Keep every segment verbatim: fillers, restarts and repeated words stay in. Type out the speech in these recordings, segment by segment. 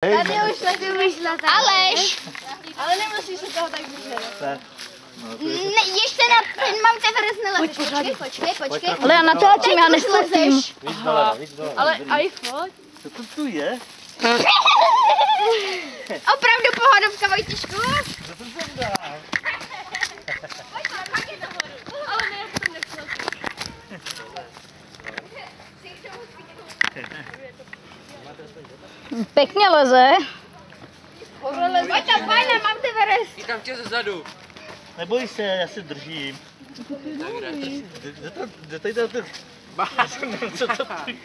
Tady už taky vyšla. Aleš! Ale nemusíš se toho tak držet. Ne, ještě na ten Mount Everest nelezeš. Počkej, počkej, počkej. Ale já natáčím, já nestrčím. Víc doleva, víc doleva. Ale aj choď. Co to tu je? Opravdu pohodovka, Vojtišku? Co to sem dá? Ale ne, jak to nechtěl. Pěkně leze. Pojď tam, pojď na Mount Everest. Vítám tě zezadu. Neboj se, já se držím. Kde to, kde tady to, co to,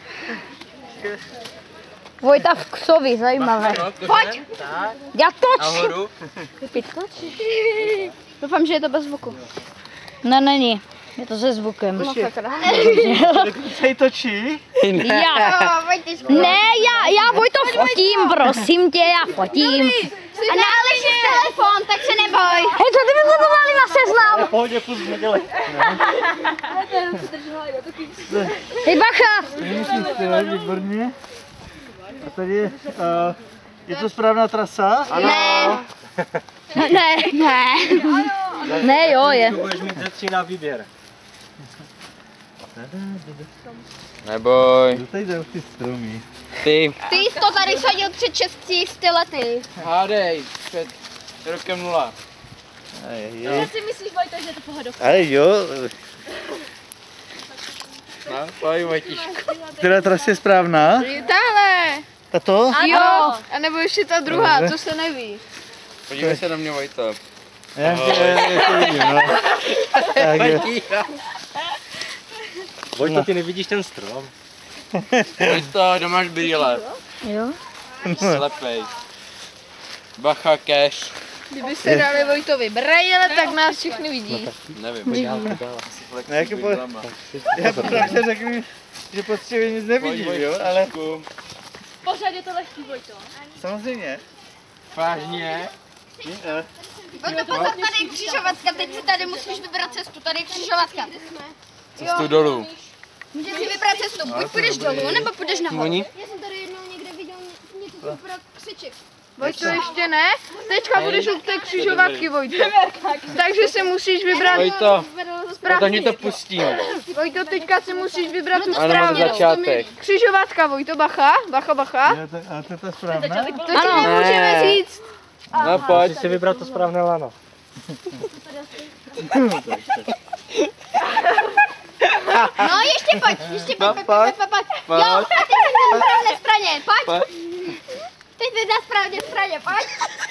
Vojta v ksovi, zajímavé. Pojď. Já toč. Nahoru. Doufám, že je to bez zvuku. Ne, není. Je to se zvukem. se jí točí? Já. Jo, Vojtišku. Ne, já, já Vojto fotím, prosím tě, já fotím. A na Aleši telefon, tak se neboj. Hej, co ty by se to dali na seznam? V pohodě, pust v neděli. Hej, bacha. Musíte, výborně. A tady, uh, je to správná trasa? Ne. Ne, ne. Ne, jo, je. Budeš mít ze tří na výběr. Neboj. Kdo tady jde ty stromy? Ty. Ty jsi to tady shodil před šesti lety. Hádej. Před rokem nula. Jak si myslíš, Vojta, že je to pohodovka? Ale jo, No, pojď Vojtišku. která trasa je správná? Tahle. Tato? Jo. A nebo ještě ta druhá, co se neví. Podívej se na mě, Vojto. Já tě vidím, no. Tak jo. Vojto, ty nevidíš ten strom? Vojto, kde máš brýle? Jo. Slepej. Bacha, cash. Kdyby se dali Vojtovi brejle, tak nás všechny vidí. Nevím. Ne, jako po, já popravdě řeknu, že poctivě nic nevidím, jo, ale Pořád je to lehký, Vojto. samozřejmě. Vážně? Vojto, pozor, tady je křižovatka, teď si tady musíš vybrat cestu, tady je křižovatka. Cestu dolů. Můžeš si vybrat cestu, buď půjdeš dolů, nebo půjdeš nahoru. Oni? Já jsem tady jednou někde viděl něco super křiček. Vojto, ještě ne. Teďka budeš u té křižovatky, Vojto. Takže si musíš vybrat Vojto, to správně. to pustím. Vojto, teďka si musíš vybrat tu Ano, správnou. začátek. Křižovatka, Vojto, bacha, bacha, bacha. Jo, tak, ale to je ta správná? To ti nemůžeme Ne. říct. No pojď. Musíš si vybrat to správné lano. No ještě pojď, ještě pojď, No, pojď, pojď, pojď, pojď. pojď. Jo, a teď jsi na správné straně, pojď. Pojď. Teď jsi na správné straně, pojď.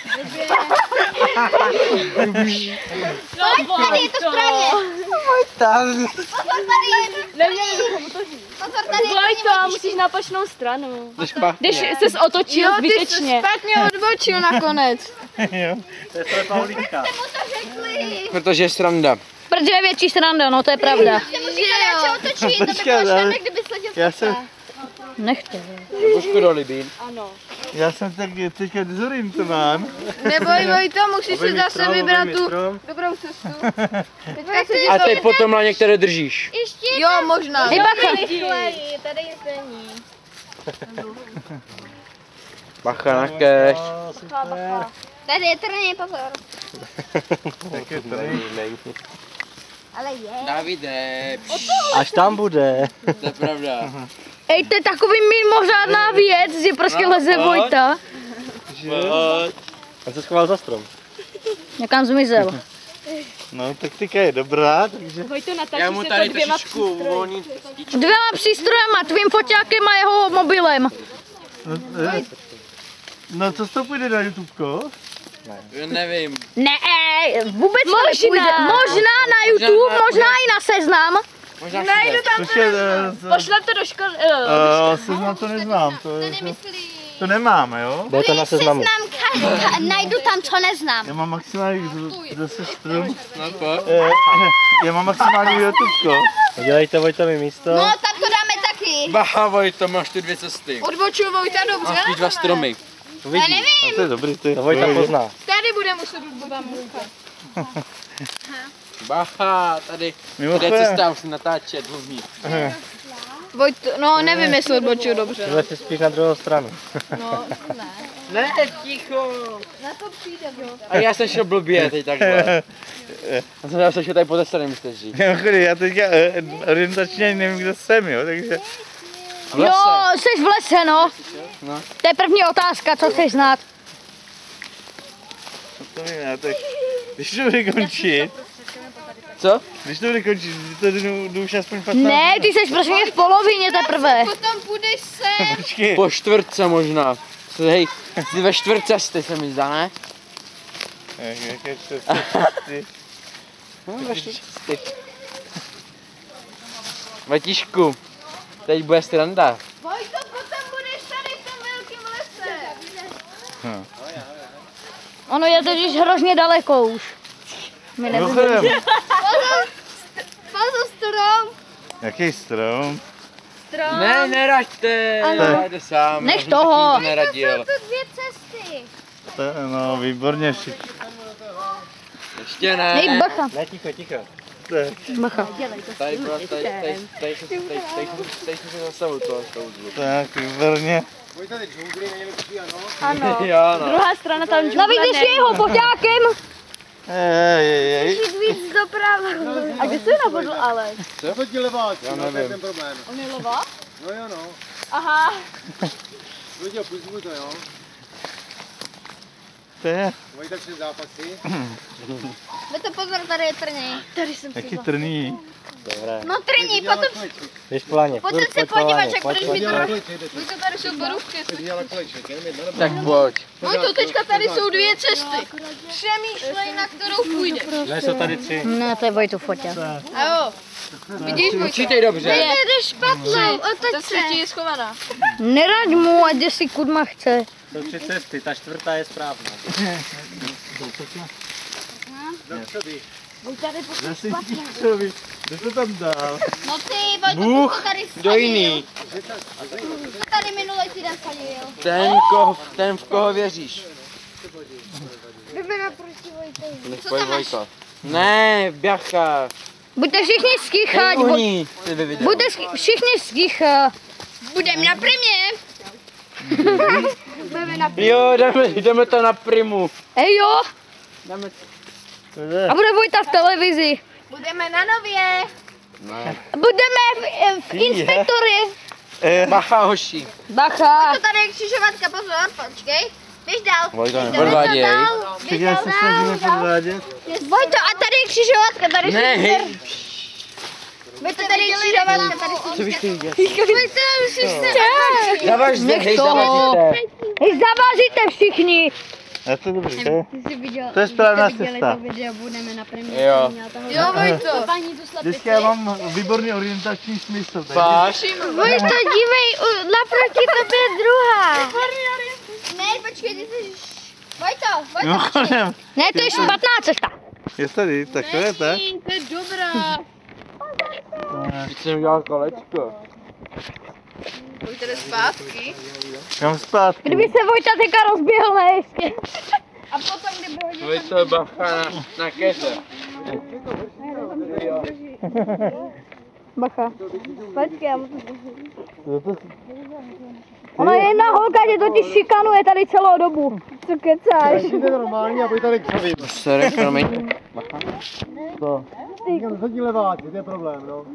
Pojď, tady je to správně. Pozor, tady je. Neměli bychom to říct. Pozor, tady je. Vojto, musíš na opačnou stranu. To špatně. Když jsi otočil jo, zbytečně. Ty jsi špatně odbočil nakonec. Jo, to je slepá ulička. Jste mu to řekli. Protože je sranda. Protože je větší sranda, no to je pravda. Jste musíte radši otočit, to by Počkat, bylo ale- špatné, kdyby sleděl Já jsem, Nechte. Nebo škodolibý. Ano. já jsem tak teďka dezorientován. Neboj, Vojto, musíš si zase strom, vybrat obejmi tu strom. dobrou cestu. Teďka se A teď potom na některé držíš. Ještě Jo, možná. Hej, bacha. rychleji, tady je není. Bacha na cash. No, super. Tady je trně, pozor. Tak je tady. Ale je. Davide, Až tam bude. to je pravda. Ej, to je takový mimořádná věc, že prostě leze Vojta. On se schoval za strom. Někam zmizel. No, taktika je dobrá, takže Vojto, Já natáčíš mu se tady to dvěma trošičku přístroji. uvolním. Dvěma přístrojema, tvým foťákem a jeho mobilem. no, eh, no co to půjde na YouTubeko? Nevím. Ne, vůbec to nepůjde. Možná na YouTube, možná i na Seznam. Možná Najdu tam Počkej, to, eh, pošlem to do školy. eh, seznam to neznám, to, je, to, Nemyslí. to nemáme, jo? Jde to na seznamu. Seznam, ka- ka- najdu tam, co neznám. Já mám maximální zase strom. No pojď. Eh, já mám maximální YouTubeko. Udělejte Vojtovi místo. No, tam to dáme taky. Bacha Vojto, máš tu dvě cesty. Odbočil Vojta dobře. Máš ty dva stromy. Já nevím. A to je dobrý, ty. To Vojta pozná. Tady bude muset odbočit. Bacha, tady. Kde Mimochodem, cesta, musím natáčet, hlubí. Vojt, no nevím, jestli odbočil dobře. Tyhle si spíš na druhou stranu. No, ne. Ne, ticho. A já jsem šel blbě teď takhle. Já jsem já jsem šel tady po té straně, myslíš, že? Mimochodem, já teďka eh, orientačně ani nevím, kdo jsem, jo, takže... V lese. Jo, jsi v lese, no. No. To je první otázka, co chceš znát. To vím, já, tak... Když to bude končit, Co? když to bude končit, to jdu, jdu už aspoň patnáct. Ne, ty jsi prostě v polovině teprve. Potom půjdeš sem. Počkej. Po čtvrtce možná. Hej, jsi ve čtvrt cesty se mi zdá, ne? Jak- jaké čtvrtce? No, ve čtvrt cesty. Vatíšku, teď bude sranda. Vojto, potom budeš tady v tom velkém lese. Ono je totiž hrozně daleko už. My nevíme. Mimochodem, Pozor, strom. jaký strom? Strom. Ne, neraďte, já jdu sám. Nech já jsem toho. se nikdy neradil. To dvě cesty. To, no, výborně všichni. Ještě ne. Hej, bacha, Ne, ticho, ticho. Tak, bacha. Tady, byla- tady, tady, tady, tady, tady, tady, tady, tady jsem se zastavil toho soudzu. tak, výborně. Ano. Jo, no. Druhá strana tam džungle. Navíc s jeho poťákem. Ej, ej, ej. Víc doprava. A kde jsi nabodl ale? Co ti leváč? Já No, to je nevím. ten problém. On je lova? No jo, no. Aha. Viděl, pust mu to, jo. To je, Mají tak tři zápasy. Vy to pozor, tady je trní. jaký trný. Dobré. No trní, potom Jdeš po laně. Pojď Furt se po podívat, laně, jak pojď, budeš pojď. mít Dělá kleček, jdete. Vojto, tady jsou borůvky. Dělá kleček, jenom jedna nebo Tak pojď. Vojto, teďka tady jsou dvě cesty. Přemýšlej, na kterou půjdeš. Ne, jsou tady tři. Ne, to je Vojtu foťák. A jo. Vidíš, Vojto? Určitě dobře. jdeš špatnou, Ta třetí je schovaná. Neraď mu, ať jde si kudma chce. Jsou tři cesty, ta čtvrtá je správná. Zase Tichovi. Kdo to tam dal? No ty, Vojto, Bůh, to tady Kdo jiný? To tady minulý týden sadil. Ten, koho, ten v koho věříš. Jdeme naproti Vojtovi. Pojď Vojko. Ne, běcha. Buďte všichni sticha, bu- Uní, ty by viděl. buďte sch- všichni sticha. Budem na primě. Jo, jdeme, jdeme to na primu. Ej jo, Jdeme a bude Vojta v televizi. Budeme na Nově. Ne. Budeme v, v inspektory. Eh, Bacha, hoši. Bacha. To tady je křižovatka, pozor, počkej. Běž dál. Vojto, Běž nepodváděj. dál, běž já dál, se dál, snažím dál. podvádět. Vojto, a tady je křižovatka, tady Ne, je hej. Vojto, tady je křižovatka, tady Co víš ty vidět? Vojto, musíš se Zavaž zde, hej, toho. zavazíte. Hej, zavazíte všichni. A to je dobrý, to je, to je správná cesta. Jo. Jo, Vojto. Vždycky já mám výborný orientační smysl. takže- Páš? Vojto, dívej, u- naproti tobě je druhá. Ne, počkej, ty jsi... Vojto, Vojto, Mimochodem, Ne, to je špatná cesta. je tady, tak to je tak. To je dobrá. Teď jsem udělal kolečko. Vojto jde zpátky. Kam zpátky. Kdyby se Vojta teďka rozběhl na ještě. a potom kdyby hodil... Vojto, bacha na, na keře. Bacha. Počkej, já musím... No to, Ona je jedna holka, tě totiž šikanuje tady celou dobu. Co kecáš? Jde normálně a pojď tady k sobě. Sorry, promiň. to. Říkám, co ti leváč, to je problém, no.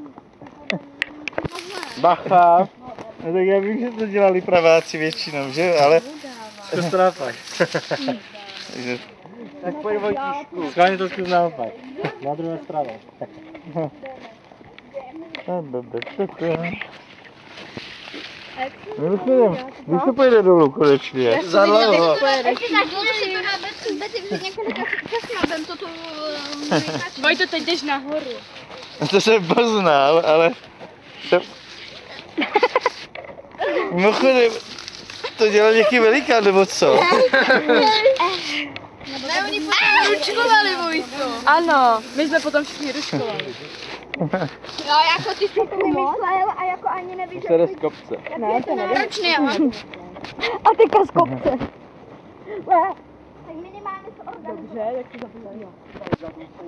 Bacha. No tak já vím, že to dělali praváci většinou, že? Ale To strápaj. takže Tak pojď Vojtíšku. Schválně to zkus naopak. Na druhé straně. mimochodem, když se pojede dolů konečně. Za dlouho. Ještě tak dlouho si to na Betty, Betty před několika časma, ben to tu... Vojto, teď jdeš nahoru. To jsem poznal, ale... To... Mimochodem, to dělal nějaký velikán, nebo co? Ne, oni potom ručkovali, Vojto. Ano, my jsme potom všichni ruškovali. Jo, jako ty jsi to vymyslel a jako ani nevíš, Se jde z kopce. Ne, to nevím. Proč ne? A teďka z kopce. tak minimálně se organizuje. Dobře, jak to zapomněl.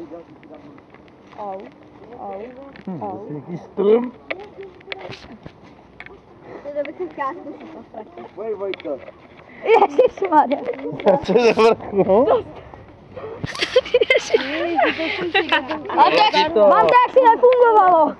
Au, au, au. Nějaký strom? Ježišmarja. Co je za vrchu? Mám tak, mám tak si nefungovalo.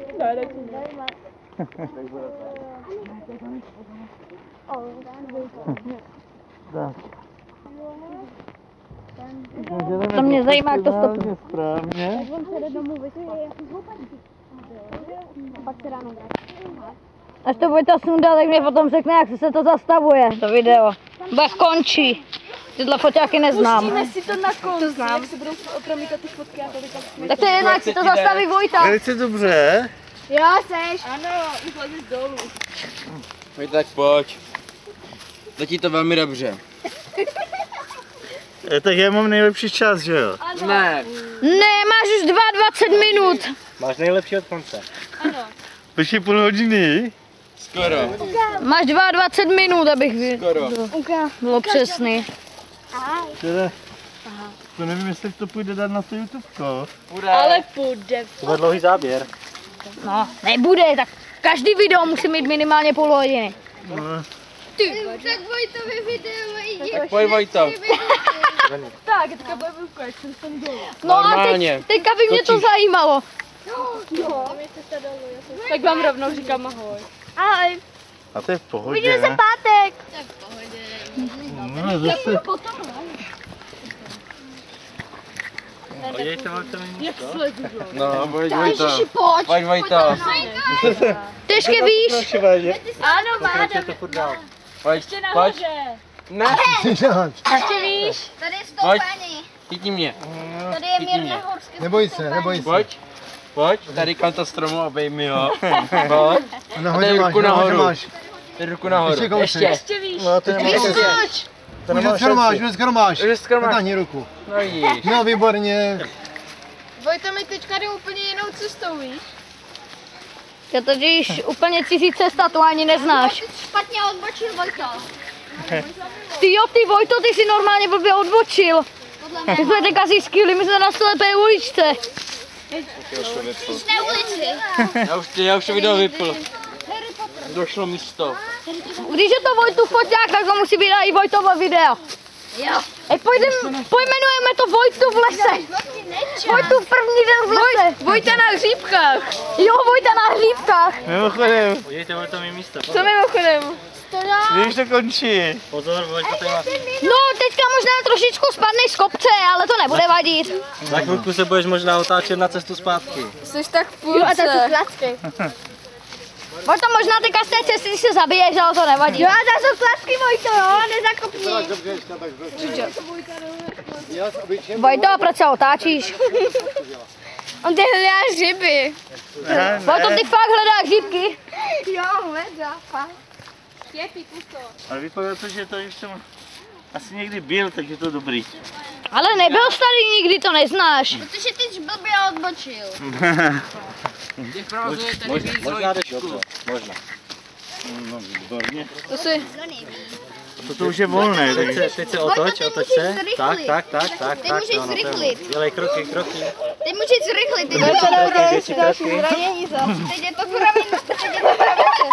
To mě zajímá, jak to stopne. Správně. Až to bude ta sunda, tak mě potom řekne, jak se to zastavuje, to video. Bo jak končí. Tyhle foťáky neznám. Pustíme si to na konci, to znám. Jak se budou promítat ty fotky a to vykat. Tak to je jedno, jak si to zastaví Vojta. Velice dobře. Jo, seš. Ano, už lezeš dolů. Vojta, tak pojď. Letí to velmi dobře. E, tak já mám nejlepší čas, že jo? Ne. Ne, máš už dvacet dva minut. Máš nejlepší od konce. Počkej půl hodiny. Skoro. Máš dvacet dva minut, abych vy... Skoro. bylo přesný. Teda, to nevím, jestli to půjde dát na to YouTubeko. Ale půjde. To bude dlouhý záběr. No, nebude, tak každý video musí mít minimálně půl hodiny. No, Tak Vojtovi video jde. Pojď Vojto. Tak, teďka bude vůbec, jak jsem tam dolů. No a Normálně. teď, teďka by mě to zajímalo. Tak vám rovnou říkám ahoj. Ahoj. a to je v pohodě, Vidíme se ne? pátek. No, zase. Podívejte, máte mi místo. No, pojď Vojto. Pojď. Pojď Vojto. Težké víš. Ano, Pokračuje to furt dál. Pojď, ještě pojď. nahoře. Ne. Ještě víš. Tady je Pojď. stoupání. Chytni mě. Tady je Chytni mě. mírné horské Neboj se, neboj se. Pojď. Pojď, tady kolem toho stromu, obejmi ho. Pojď. Nahoře Dej máš, ruku nahoře nahoru. máš. Dej ruku nahoru. Ještě kousek. Ještě. Ještě víš. No, to nemáš šanci. To Už nemá dneska máš, šanci. dneska máš. Už dneska máš. Natáhni ruku. No vidíš. No, výborně. Vojta mi teďka jde úplně jinou cestou, víš? To totiž úplně cizí cesta, to ani neznáš. Špatně odbočil Vojto. Ty jo, ty Vojto, ty si normálně blbě odbočil. Podle My mě. jsme teďka zjistili, my jsme na slepé uličce. Jsi na ulici. Já už, já už to video vypl. Došlo místo. Když je to Vojtův foťák, tak to musí být i Vojtovo video. Jo. Ej, pojďme, pojmenujeme to Vojtu v lese. Vojtu první den v lese. Vojta na hříbkách. Jo, Vojta na hříbkách. Mimochodem, Podívejte, máte mi místo. Co mimochodem? víš, to končí. Pozor, Vojto, tady má. No, teďka možná trošičku spadnej z kopce, ale to nebude vadit. Za chvilku se budeš možná otáčet na cestu zpátky. Jsi tak v půlce. klacky. Vojto, možná teďka z té cesty se zabiješ, ale to nevadí. Jo, a to jsou klacky, Vojto, jo, nezakopni. Dobře, ještě tak dobře. Já s obyčem. Vojto, a proč se otáčíš? On ty hledá hřiby. Ne, Vojto, ty fakt hledáš hříbky? Jo, hledá, fakt. Je, pípu to. ale vypadá to, že to už jsem asi někdy byl, takže to dobrý. Ale nebyl starý, nikdy to neznáš. Protože ty jsi blbě odbočil. Těch provozů je tady víc Možná jdeš Vojtičku. dobře, možná. No, výborně. To si... To už je volné, Teď takže se, teď se otoč, ty otoč musíš se. zrychlit. Tak, tak, tak, tak, Ty tak. můžeš no, no, to je zrychlit. ono. Dělej kroky, kroky. Ty můžeš zrychlit, ty Větší to kroky, větší kroky. zranění za. Teď je to kravina, teď je to kravina.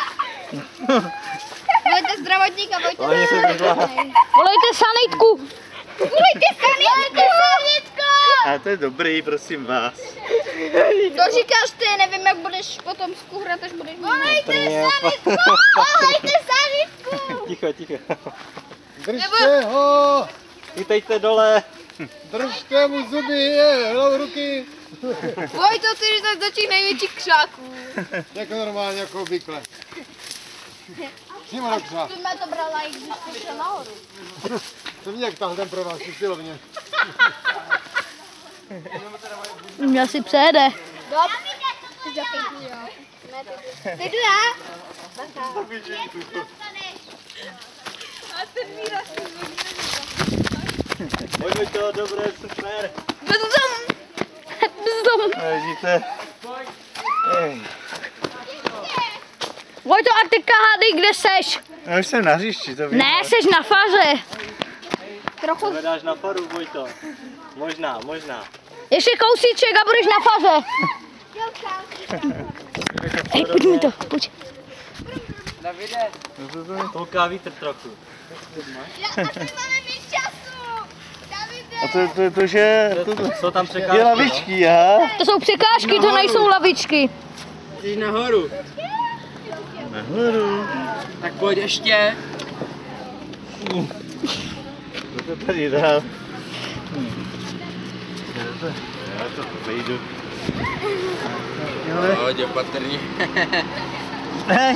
Volejte zdravotníka, volejte Hlavně se držela. Volejte sanitku. Volejte sanitku! Sanitko! a to je dobrý, prosím vás. To říkáš ty, nevím jak budeš potom skuhrat, až budeš mít. Volejte Prvně. sanitku! Volejte sanitku! Ticho, ticho. Držte ho! Chytejte dole. Držte mu zuby, je, hlavu ruky. Vojto, ty jsi do těch největších křáků. Jako normálně, jako obvykle. Přímo do křa. Tu mě to brala, i když jsi šel nahoru. To mě jak tahl ten pro vás, usilovně. Mě si přejede. Teď jdu já. Pojďme to, dobré, super. Vidíte? Ej, Vojto, a teďka hádej, kde seš? já už jsem na hřišti, to vím. Ne, seš na faře. To vedáš na faru, Vojto. Možná, možná. Ještě kousíček a budeš na faře. Hej, pojď mi to, pojď. Davide. Kouká vítr trochu. Já asi máme mít času. Davide. A to, to, to, že... To, to, Jsou tam překážky, je lavičky, aha. To jsou překážky, to nejsou lavičky. Jsi nahoru. Nahoru. Tak pojď ještě. To to tady dám. Já to vejdu. Pojď, opatrně. Hej.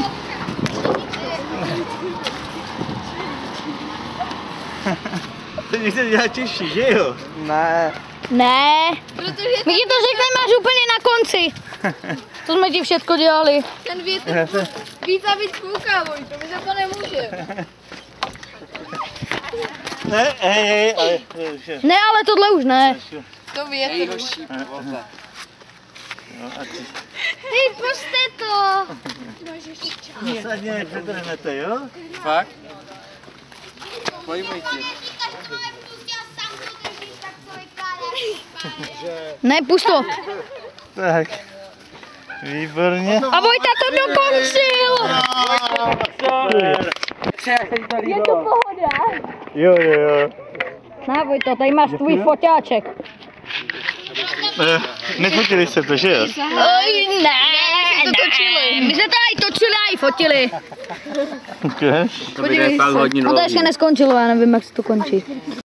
To někde dělá těžší, že jo? Ne. Ne. My ti to řekneme až úplně na konci. To jsme ti všechno dělali. Ten vítr víc a víc kouká, Vojto, my za to nemůže. Ne, hej, hej, ale to už je. Ne, ale tohle už ne. To Jejího větr. šípu, vole. No, a ty Hej, puste to. zásadně nepřetrhnete, jo? Fakt? Pojď, Vojtě. Ne, pust to. Tak. Výborně. A Vojta to dokončil. Je to Pohoda. Jo, jo, jo. Na Vojto, tady máš tvůj foťáček. Eh, Nefotili se to, že jo? Oj, ne, ne. My jsme to i točili a i fotili. Okay. To bude fakt hodně No to ještě neskončilo, já nevím, jak se to končí.